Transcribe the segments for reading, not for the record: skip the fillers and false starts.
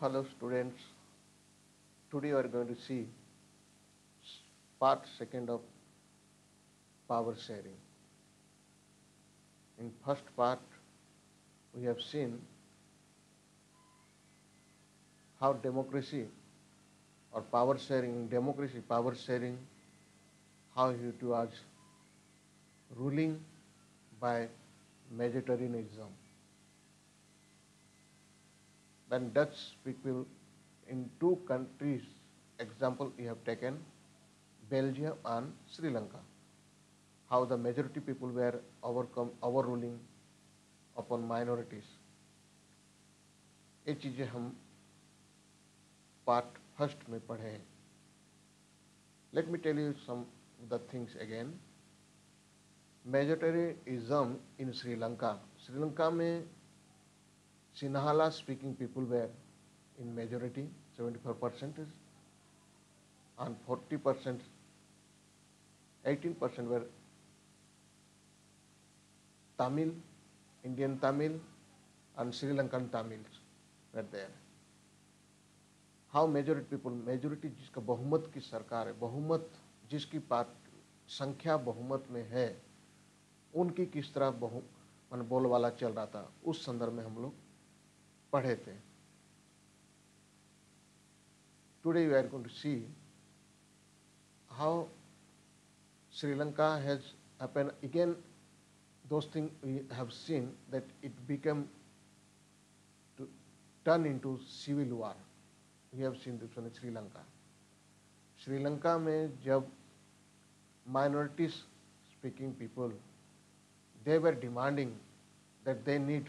Hello students, today we are going to see part second of power sharing. In first part, we have seen how democracy or power sharing, in democracy, power sharing, how it was ruling by majoritarianism. Then Dutch people in two countries, example we have taken, Belgium and Sri Lanka, how the majority people were overruling upon minorities. ये चीज़ें हम part first में पढ़े हैं. Let me tell you some the things again. Majoritarianism in Sri Lanka. Sri Lanka में Sinhala speaking people were in majority 74%, and 40%, 18% were Tamil, Indian Tamil, and Sri Lankan Tamils were there. How majority people, majority जिसका बहुमत की सरकार है, बहुमत जिसकी संख्या बहुमत में है, उनकी किस तरह बोलबाला चल रहा था, उस संदर्भ में हम लोग पढ़े थे. Today we are going to see how Sri Lanka has happened again. Those things we have seen that it became to turn into civil war. We have seen this one in Sri Lanka. Sri Lanka में जब minorities speaking people, they were demanding that they need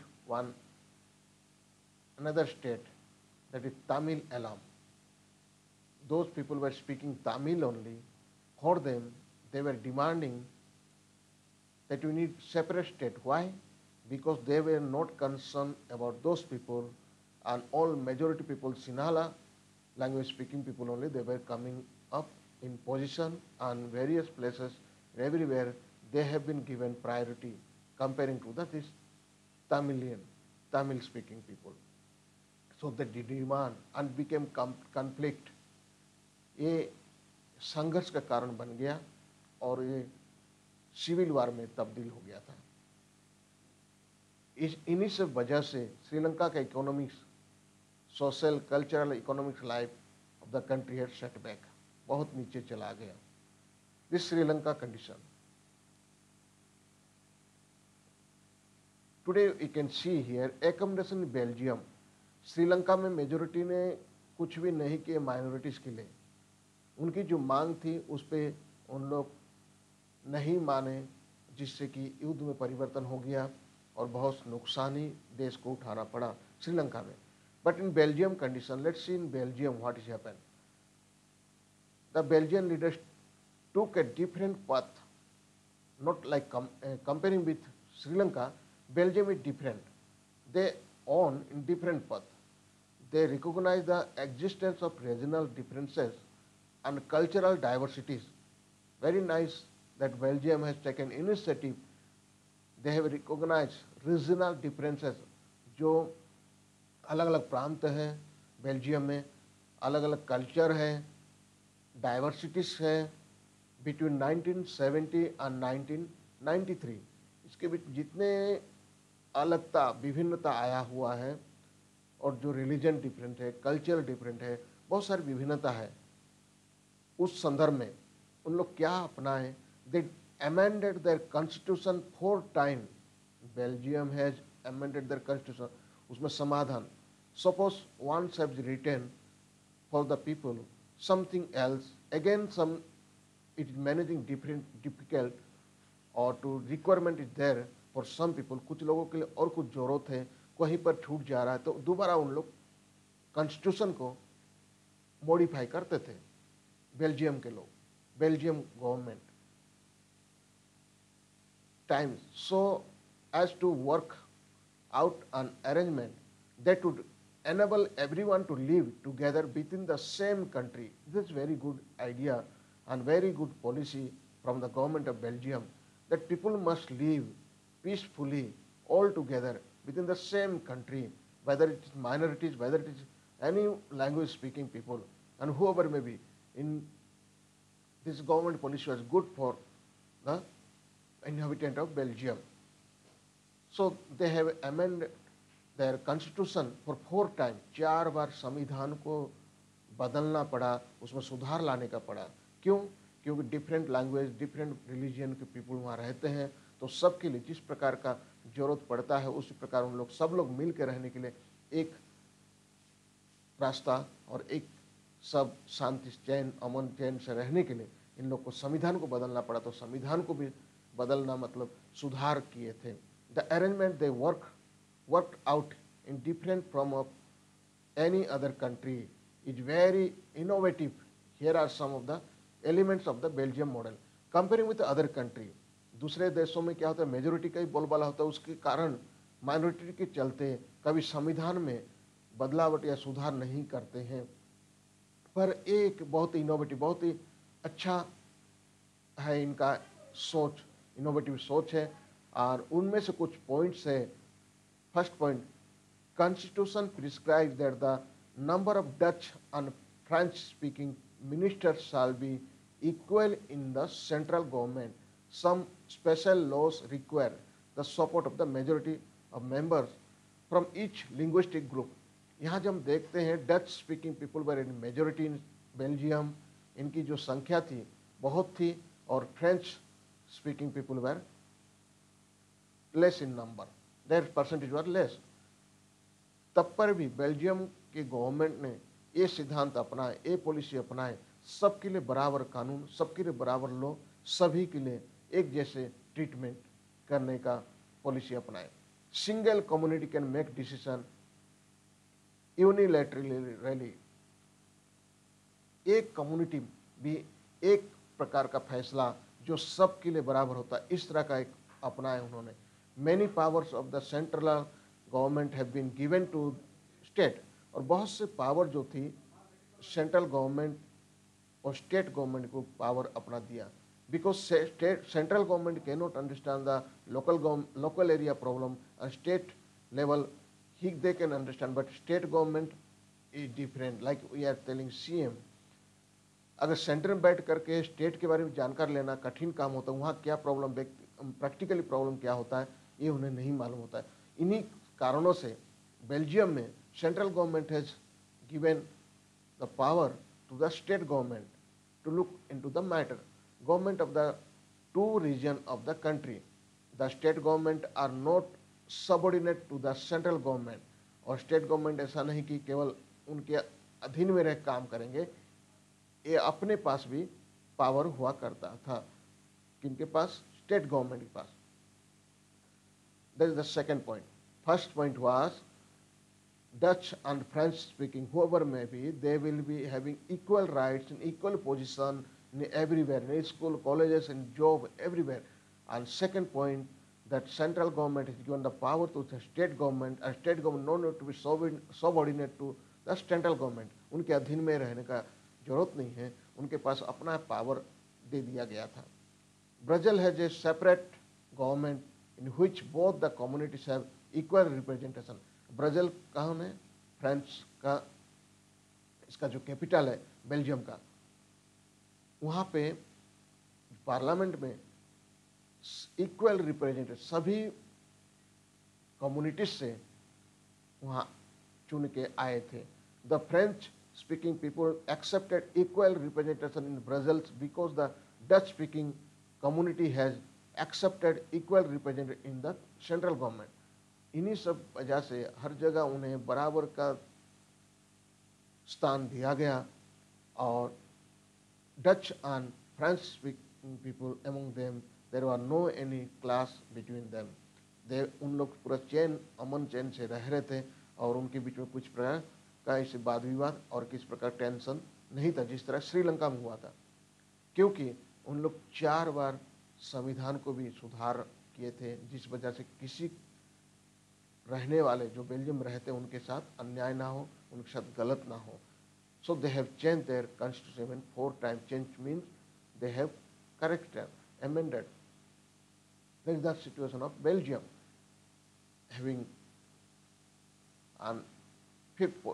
another state, that is Tamil Elam. Those people were speaking Tamil only. For them, they were demanding that we need separate state. Why? Because they were not concerned about those people, and all majority people, Sinhala language speaking people only, they were coming up in position, and various places everywhere they have been given priority comparing to that is Tamil speaking people. So the demand and became conflict. ये संघर्ष का कारण बन गया और ये civil वार में तब्दील हो गया था. इन्हीं सब वजह से श्रीलंका का economics, social, cultural, economics life of the country had set back, बहुत नीचे चला गया. This Sri Lanka condition. Today you can see here accommodation in Belgium. Sri Lanka में मेजोरिटी ने कुछ भी नहीं किए माइनॉरिटीज के लिए. उनकी जो मांग थी उस पर उन लोग नहीं माने, जिससे कि युद्ध में परिवर्तन हो गया और बहुत नुकसानी देश को उठाना पड़ा श्रीलंका में. But in Belgium condition, let's see in Belgium what is happen. The Belgian leaders took a different path, not like comparing with Sri Lanka. Belgium is different. They own in different path. They recognize the existence of regional differences and cultural diversities. Very nice that Belgium has taken initiative. They have recognized regional differences. जो अलग अलग प्रांत हैं Belgium में, अलग अलग culture है, diversities है बिटवीन 1970 एंड 1993. इसके बीच जितने अलगता, विभिन्नता आया हुआ है, और जो रिलीजन डिफरेंट है, कल्चर डिफरेंट है, बहुत सारी विभिन्नता है. उस संदर्भ में उन लोग क्या अपनाएं? दे amended their constitution 4 times. Belgium has amended their constitution. उसमें समाधान. Suppose once have written for the people something else, again some it is managing difficult, or to requirement is there for some people. कुछ लोगों के लिए और कुछ जरूरत है, कहीं पर छूट जा रहा है, तो दोबारा उन लोग कॉन्स्टिट्यूशन को मॉडिफाई करते थे. बेल्जियम के लोग, Belgium government times, so as to work out an arrangement that would enable everyone to live together within the same country. This is very good idea and very good policy from the government of Belgium, that people must live peacefully all together within the same country, whether it is minorities, whether it is any language speaking people, and whoever may be, in this government policy was good for the inhabitant of Belgium. So they have amended their constitution for 4 times, 4 बार संविधान को बदलना पड़ा, उसमें सुधार लाने का पड़ा। क्यों? क्योंकि डिफरेंट लैंग्वेज, डिफरेंट रिलीजन के पीपल वहाँ रहते हैं, तो सबके लिए जिस प्रकार का जरूरत पड़ता है उसी प्रकार उन लोग सब लोग मिल के रहने के लिए एक रास्ता और एक सब शांति चैन अमन चैन से रहने के लिए इन लोग को संविधान को बदलना पड़ा। तो संविधान को भी बदलना मतलब सुधार किए थे। The arrangement they work out in different from of any other country is very innovative. Here are some of the elements of the Belgium model comparing with other country. दूसरे देशों में क्या होता है, मेजोरिटी का ही बोलबाला होता है, उसके कारण माइनॉरिटी के चलते कभी संविधान में बदलावट या सुधार नहीं करते हैं। पर एक बहुत इनोवेटिव, बहुत ही अच्छा है इनका सोच, इनोवेटिव सोच है। और उनमें से कुछ पॉइंट्स है। First point, constitution prescribe that the number of Dutch and French speaking ministers shall be equal in the central government. Some special laws require the support of the majority of members from each linguistic group. यहाँ जब हम देखते हैं Dutch speaking people were in majority in Belgium, इनकी जो संख्या थी बहुत थी, और French speaking people were less in number, their percentage were less. तब पर भी बेल्जियम के गवर्नमेंट ने ये सिद्धांत अपनाए, ये पॉलिसी अपनाए, सबके लिए बराबर कानून, सबके लिए बराबर लॉ, सभी के लिए एक जैसे ट्रीटमेंट करने का पॉलिसी अपनाए। Single community can make decision unilaterally. एक कम्युनिटी भी एक प्रकार का फैसला जो सबके लिए बराबर होता है, इस तरह का एक अपनाया उन्होंने। Many powers of the central government have been given to state. और बहुत से पावर जो थी सेंट्रल गवर्नमेंट और स्टेट गवर्नमेंट को पावर अपना दिया। Because central government can not understand the local area problem and state level they can understand, but state government is different. Like we are telling CM, अगर center में बैठ करके state के बारे में जानकारी लेना कठिन काम होता है, वहाँ क्या प्रॉब्लम, प्रैक्टिकली प्रॉब्लम क्या होता है, ये उन्हें नहीं मालूम होता है। इन्हीं कारणों से बेल्जियम में central government has given the power to the state government to look into the matter. Government of the two region of the country, the state government are not subordinate to the central government. और state government ऐसा नहीं कि केवल उनके अधीन में रह काम करेंगे, ये अपने पास भी पावर हुआ करता था। किनके पास? स्टेट गवर्नमेंट के पास। That is the second point. First point was Dutch and French speaking, whoever may be, they will be having equal rights and equal position in everywhere, in school, colleges, and job, everywhere. And second point, that central government has given the power to the state government, and state government no need to be subordinate to the central government. उनके अधीन में रहने का जरूरत नहीं है, उनके पास अपना पावर दे दिया गया था। Brazil has a separate government in which both the communities have equal representation. Brazil कहाँ है? फ्रांस का, इसका जो कैपिटल है बेल्जियम का, वहाँ पे पार्लियामेंट में इक्वल रिप्रेजेंटेटिव सभी कम्युनिटीज से वहाँ चुन के आए थे। The French speaking people accepted equal representation in Brazil because the Dutch speaking community has accepted equal representative in the central government. इन्हीं सब वजह से हर जगह उन्हें बराबर का स्थान दिया गया। और Dutch and French speaking people among them there were no any class between them. They उन लोग पूरा चैन, अमन चैन से रह रहे थे, और उनके बीच में कुछ प्रकार का ऐसे वाद विवाद और किस प्रकार टेंशन नहीं था, जिस तरह श्रीलंका में हुआ था। क्योंकि उन लोग 4 बार संविधान को भी सुधार किए थे, जिस वजह से किसी रहने वाले जो बेल्जियम रहते हैं उनके साथ अन्याय ना हो, उनके साथ गलत ना हो। So they have change their constitution 4 time. Change means they have corrected, amended. That is the situation of Belgium. Having, and fifth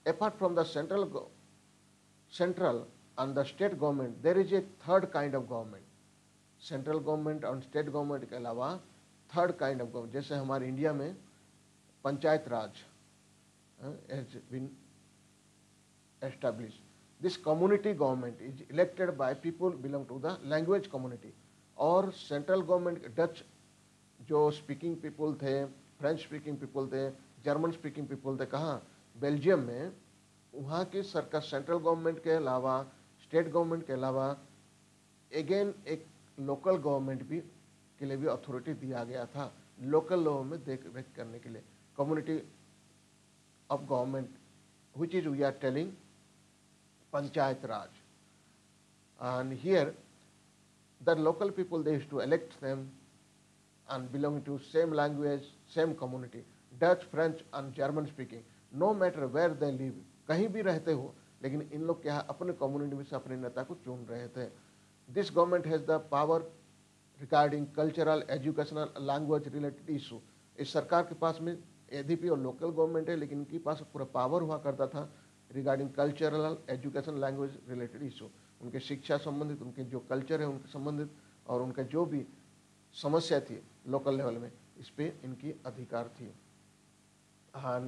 apart from the central and the state government, there is a third kind of government. Central government और state government के अलावा third kind of government, जैसे हमारे India में panchayat raj has been established. This community government is elected by people belong to the language community. और central government Dutch जो speaking people थे, French speaking people थे, जर्मन स्पीकिंग पीपल थे, कहाँ? Belgium में। वहाँ की सरकार सेंट्रल गवर्नमेंट के अलावा, स्टेट गवर्नमेंट के अलावा अगेन एक लोकल गवर्नमेंट भी के लिए भी अथॉरिटी दिया गया था, लोकल लोगों में देख रेख करने के लिए। Community of government which is we are telling panchayat raj. And here the local people they used to elect them and belong to same language, same community, Dutch, French and German speaking, no matter where they live, कहीं भी रहते हो, लेकिन इन लोग क्या अपने community में से अपने नेता को चुन रहे थे। This government has the power regarding cultural, educational, language related issue. इस सरकार के पास में एडीपी और लोकल गवर्नमेंट है, लेकिन इनके पास पूरा पावर हुआ करता था regarding cultural, education, language related issue. उनके शिक्षा संबंधित, उनके जो कल्चर है उनके संबंधित और उनका जो भी समस्या थी लोकल लेवल में, इस पे इनकी अधिकार थी। And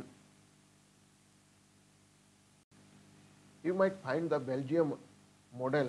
you might find the Belgium model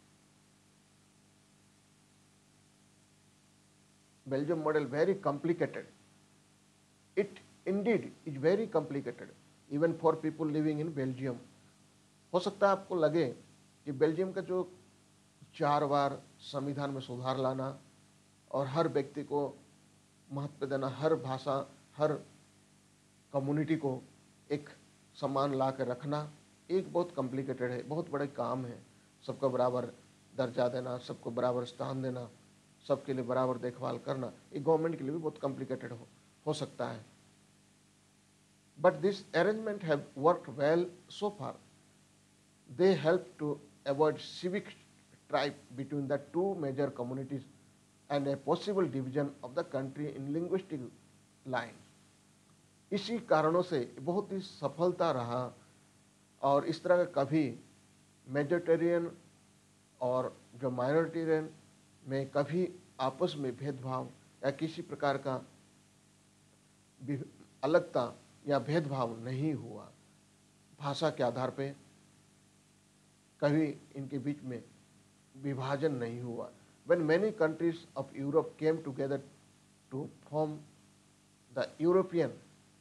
very complicated. It indeed is very complicated even for people living in Belgium. हो सकता है आपको लगे कि बेल्जियम का जो 4 बार संविधान में सुधार लाना और हर व्यक्ति को महत्व देना, हर भाषा, हर कम्युनिटी को एक समान ला कर रखना, एक बहुत कॉम्प्लिकेटेड है, बहुत बड़ा काम है। सबको बराबर दर्जा देना, सबको बराबर स्थान देना, सबके लिए बराबर देखभाल करना, ये गवर्नमेंट के लिए भी बहुत कॉम्प्लिकेटेड हो सकता है। But this arrangement have worked well so far. They help to avoid civic strife between the two major communities and a possible division of the country in linguistic lines. इसी कारणों से बहुत ही सफलता रहा और इस तरह का कभी मेजोरिटेरियन और जो माइनॉरिटेरियन में कभी आपस में भेदभाव या किसी प्रकार का अलगता या भेदभाव नहीं हुआ। भाषा के आधार पे कभी इनके बीच में विभाजन नहीं हुआ। When many countries of Europe came together to form the European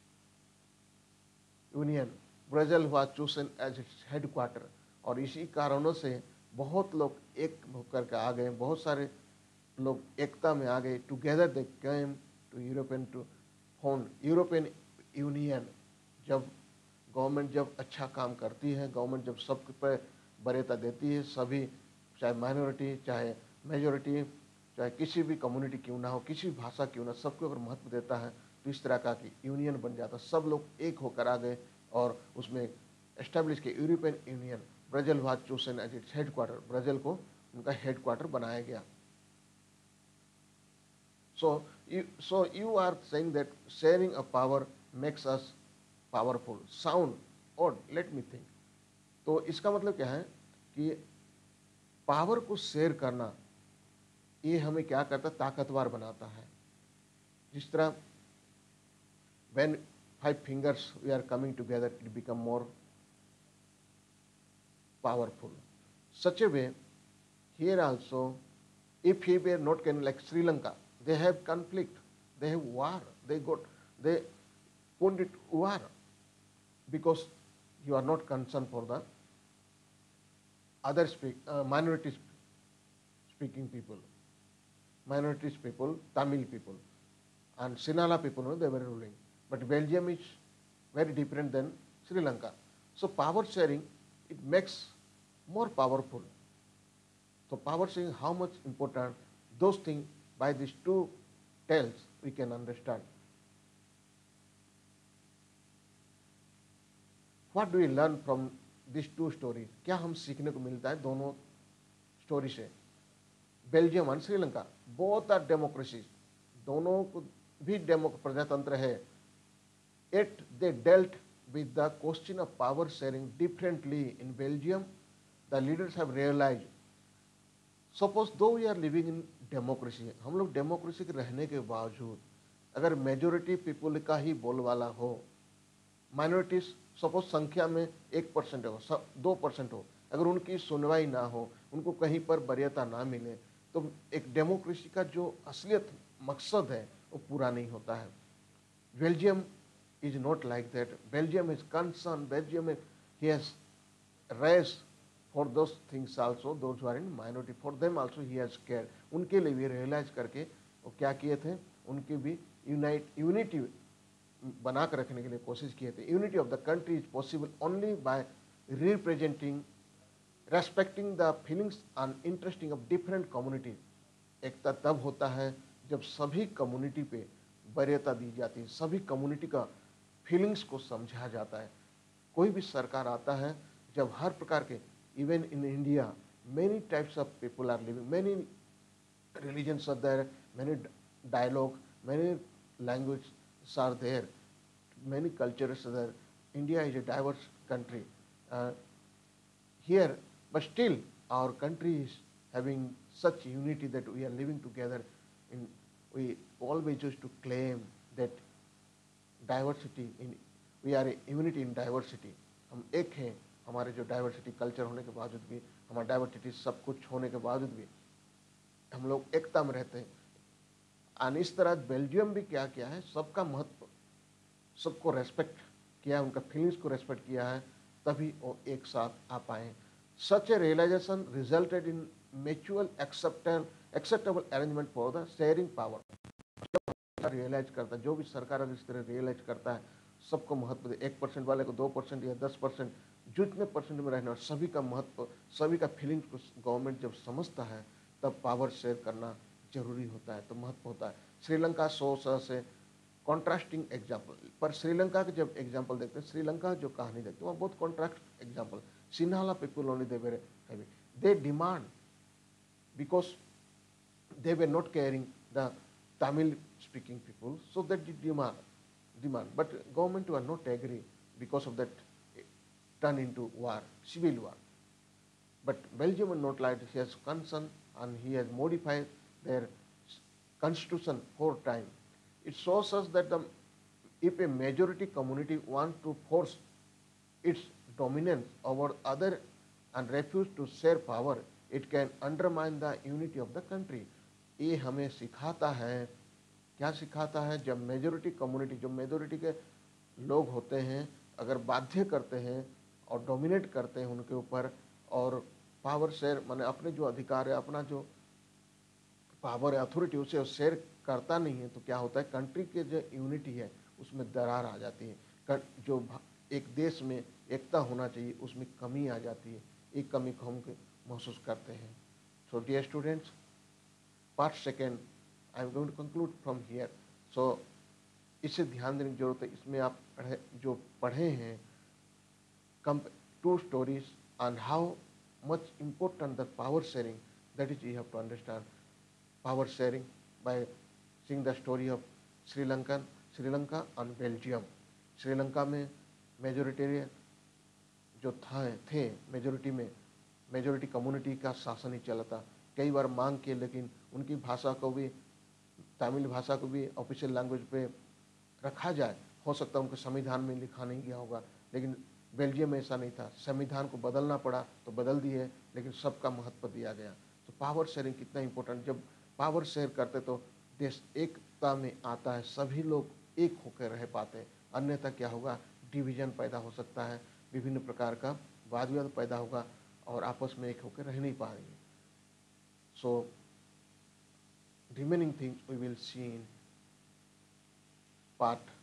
Union, Brazil was chosen as its headquarter। और इसी कारणों से बहुत लोग एक होकर के आ गए, बहुत सारे लोग एकता में आ गए। Together they came to European to found European Union. जब गवर्नमेंट जब अच्छा काम करती है, गवर्नमेंट जब सब पर वरीयता देती है, सभी चाहे माइनॉरिटी चाहे मेजॉरिटी चाहे किसी भी कम्युनिटी क्यों ना हो, किसी भी भाषा क्यों ना, सबको अगर महत्व देता है तो इस तरह का कि यूनियन बन जाता। सब लोग एक होकर आ गए और उसमें एस्टेब्लिश किया European Union. Brazil was chosen as its headquarter, Brazil को उनका हेडक्वार्टर बनाया गया। So you are saying that sharing of power makes us powerful. Sound odd, let me think. तो इसका मतलब क्या है कि पावर को शेयर करना ये हमें क्या करता, ताकतवर बनाता है। जिस तरह when 5 fingers we are coming together, it become more powerful. Such a way, here also, if he were not can like Sri Lanka, they have conflict, they have war, they put it war because you are not concerned for the other minority speaking people, minorities people, Tamil people, and Sinhala people, they were ruling. But Belgium is very different than Sri Lanka. So power sharing, it makes more powerful. So power sharing, how much important, those things by these two tales we can understand. What do we learn from these two stories? क्या हम सीखने को मिलता है दोनों story से? Belgium और Sri Lanka both are democracies, दोनों को भी प्रजातंत्र है। Yet they dealt with the question of power sharing differently in Belgium. The leaders have realized, suppose though we are living in democracy, हम लोग डेमोक्रेसी के रहने के बावजूद अगर मेजोरिटी पीपुल का ही बोलवाला हो, माइनॉरिटीज सपोज संख्या में 1% हो, 2% हो, अगर उनकी सुनवाई ना हो, उनको कहीं पर वरीयता ना मिले, तो एक डेमोक्रेसी का जो असलियत मकसद है वो पूरा नहीं होता है। Belgium is not like that. Belgium is concerned. Belgium he has raised for those things also. Those who are in minority, for them also he has cared. उनके लिए भी रियलाइज करके वो क्या किए थे, उनकी भी यूनिटी बना कर रखने के लिए कोशिश किए थे। Unity of the country is possible only by representing, respecting the feelings and interesting of different community. एकता तब होता है जब सभी कम्युनिटी पे वरीयता दी जाती है, सभी कम्युनिटी का फीलिंग्स को समझा जाता है। कोई भी सरकार आता है जब हर प्रकार के, even in India many types of people are living, many religions are there, many dialogue, many language are there, many cultures are there. India is a diverse country here, but still our country is having such unity that we are living together. In we always used to claim that diversity in, we are a unity in diversity. हम एक हैं, हमारे जो diversity culture होने के बावजूद भी, हमारा डाइवर्सिटी सब कुछ होने के बावजूद भी हम लोग एकता में रहते हैं। और इस तरह बेल्जियम भी क्या किया है, सबका महत्व, सबको रेस्पेक्ट किया, उनका फीलिंग्स को रेस्पेक्ट किया है, तभी वो एक साथ आ पाए। Such a realization resulted in mutual acceptable arrangement for the sharing power. Realize करता है, जो भी सरकार अगर इस तरह रियलाइज करता है, सबको महत्व दे, 1% वाले को 2% या 10%, जितने परसेंट में रहने और सभी का महत्व, सभी का फीलिंग्स को गवर्नमेंट जब समझता है तब पावर शेयर करना जरूरी होता है, तो महत्व होता है। श्रीलंका शोस से कॉन्ट्रास्टिंग एग्जाम्पल, पर श्रीलंका के जब एग्जाम्पल देखते हैं, श्रीलंका जो कहानी देखते हैं वो बहुत contrast example. Sinhala people only they were heavy, they demand because they were not caring the Tamil speaking people, so that the demand, but government were not agree, because of that turned into war, civil war. But Belgium was not like, he has concern and he has modified their constitution 4 times. It shows us that if a majority community wants to force its dominance over other and refuse to share power, it can undermine the unity of the country. ये हमें सिखाता है, क्या सिखाता है, जब majority community, जो majority के लोग होते हैं, अगर बाध्य करते हैं और डोमिनेट करते हैं उनके ऊपर, और पावर शेयर माने अपने जो अधिकार है, अपना जो पावर है, अथॉरिटी, उसे शेयर करता नहीं है, तो क्या होता है, कंट्री के जो यूनिटी है उसमें दरार आ जाती है। जो एक देश में एकता होना चाहिए उसमें कमी आ जाती है, एक कमी को हम महसूस करते हैं। So dear students, part second I am going to conclude from here. So इसे ध्यान देने की जरूरत है। इसमें आप जो पढ़े हैं, two stories on how much important the power sharing, that is you have to understand power sharing by seeing the story of Sri Lanka and Belgium. Sri Lanka में मेजोरिटेरियन जो थे मेजोरिटी में, मेजोरिटी कम्युनिटी का शासन ही चला था। कई बार मांग किए, लेकिन उनकी भाषा को भी, तमिल भाषा को भी ऑफिशियल लैंग्वेज पे रखा जाए, हो सकता है उनको संविधान में लिखा नहीं गया होगा, लेकिन बेल्जियम में ऐसा नहीं था। संविधान को बदलना पड़ा तो बदल दिए, लेकिन सबका महत्व दिया गया। तो पावर शेयरिंग कितना इंपॉर्टेंट, जब पावर शेयर करते तो देश एकता में आता है, सभी लोग एक होकर रह पाते, अन्यथा क्या होगा, डिवीजन पैदा हो सकता है, विभिन्न प्रकार का वाद विवाद पैदा होगा और आपस में एक होकर रह नहीं पाएंगे। So remaining things we will see in part